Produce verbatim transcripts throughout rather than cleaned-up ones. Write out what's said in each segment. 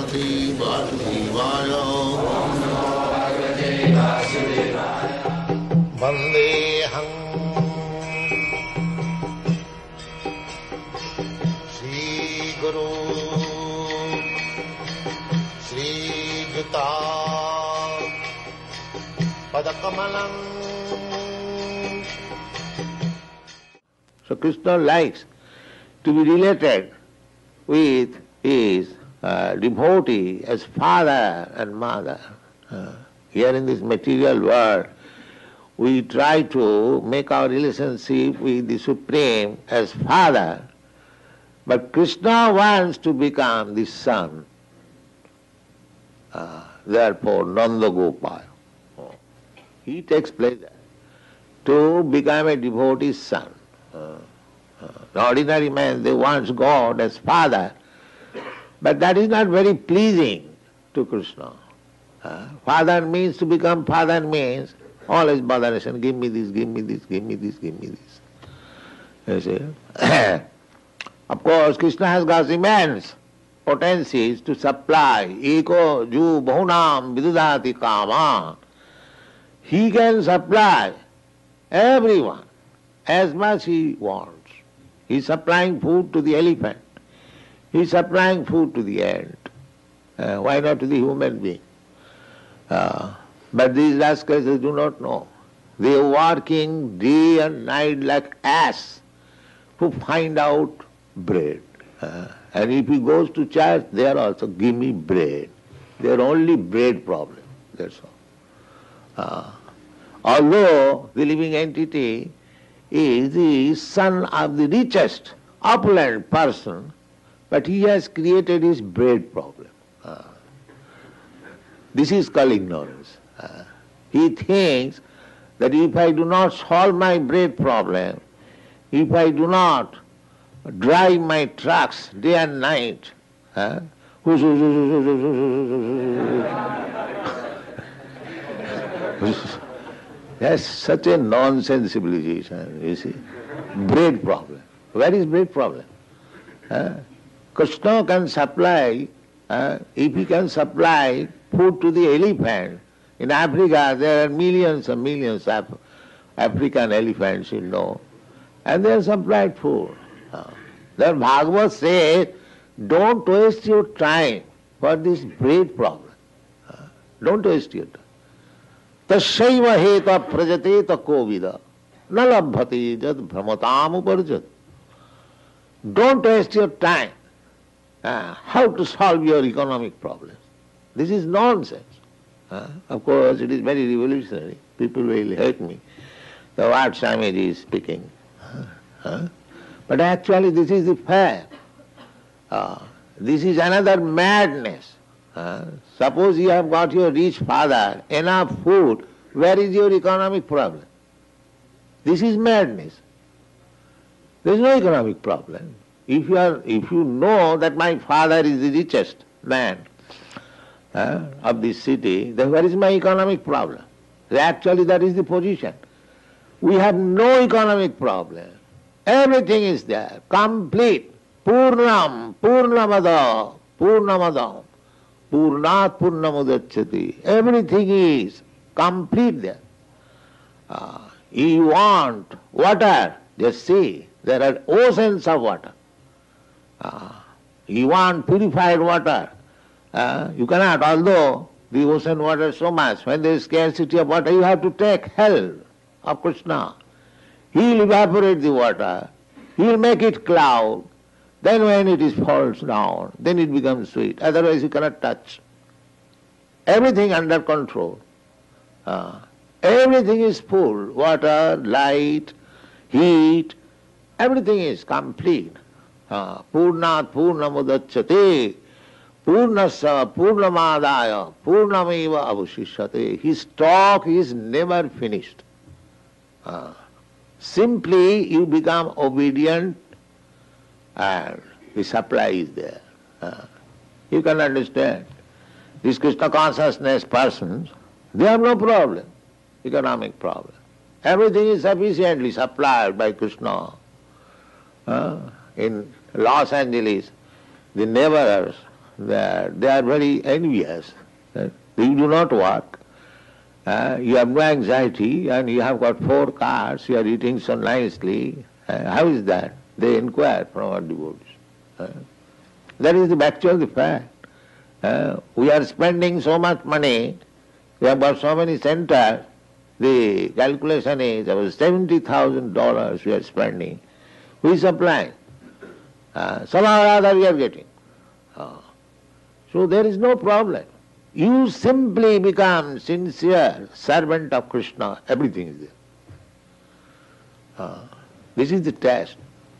Bhagavate Vasudevaya. Om Namo Bhagavate Vasudevaya. Vandeham Shri Guru Shri Juta Padakamalam. So Krishna likes to be related with his uh, devotee as father and mother. Uh, here in this material world, we try to make our relationship with the Supreme as father, but Krishna wants to become the son. Uh, therefore, Nanda Gopal. He takes pleasure to become a devotee's son. Uh, uh, the ordinary man, they want God as father, but that is not very pleasing to Krishna. Uh, father means, to become father means always botheration, give me this, give me this, give me this, give me this. You see? Of course, Krishna has got immense potencies to supply. Eko ju bahunam vidudati kama. He can supply everyone as much he wants. He is supplying food to the elephant. He is supplying food to the ant. Uh, why not to the human being? Uh, but these rascals, they do not know. They are working day and night like ass to find out bread. Uh, and if he goes to church, they are also, give me bread. They are only bread problem. That's all. Uh, although the living entity is the son of the richest, opulent person, but he has created his bread problem. Uh, this is called ignorance. Uh, he thinks that if I do not solve my bread problem, if I do not drive my trucks day and night, uh, that's such a nonsense civilization, you see. Bread problem. Where is bread problem? Uh, Krishna can supply, uh, if he can supply food to the elephant. In Africa there are millions and millions of African elephants, you know, and they are supplied food. Uh, then Bhagavad says, don't waste your time for this bread problem. Uh, don't waste your time. Tasyaiva heta prajateta kovida na labhati jad brahmatam uparjat. Don't waste your time. Uh, how to solve your economic problems. This is nonsense. Uh, of course, it is very revolutionary. People will hate me. The what Swamiji is speaking. Uh, uh, but actually this is the fact. Uh, this is another madness. Uh, suppose you have got your rich father, enough food, where is your economic problem? This is madness. There is no economic problem. If you are, if you know that my father is the richest man uh, of this city, then where is my economic problem? Actually that is the position. We have no economic problem. Everything is there, complete. Purnam, Purnamada, Purnamadam, Purnat Purnamudachyati. Everything is complete there. Uh, you want water, just see, there are oceans of water. Uh, you want purified water, uh, you cannot, although the ocean water is so much, when there is scarcity of water, you have to take help of Krishna. He will evaporate the water, he will make it cloud, then when it is falls down, then it becomes sweet, otherwise you cannot touch. Everything under control. Uh, everything is full, water, light, heat, everything is complete. Uh, Purnat Purnamudachyate, Purnasya Purnamadaya, Purnameva avashishyate. His talk is never finished. Uh, simply you become obedient and the supply is there. Uh, you can understand. These Krishna consciousness persons, they have no problem, economic problem. Everything is sufficiently supplied by Krishna. Uh, in Los Angeles, the neighbors, that they are very envious. That you do not work, uh, you have no anxiety, and you have got four cars, you are eating so nicely. Uh, how is that? They inquire from our devotees. Uh, that is the actual fact. Uh, we are spending so much money, we have got so many centers, the calculation is about seventy thousand dollars we are spending. Who is supplying? Uh, somehow or other we are getting. Uh, so there is no problem. You simply become sincere servant of Krishna, everything is there. Uh, this is the test.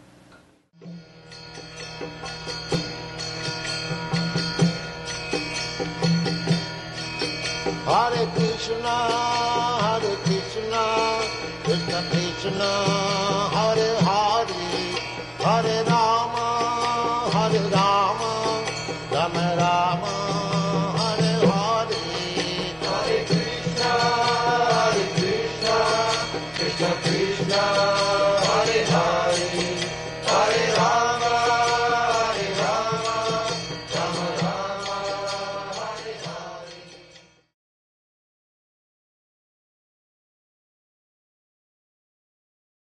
Hare Krishna, Hare Krishna, Krishna Krishna, Hare Hare, Hare Rama, Hare Rama, Rama Rama,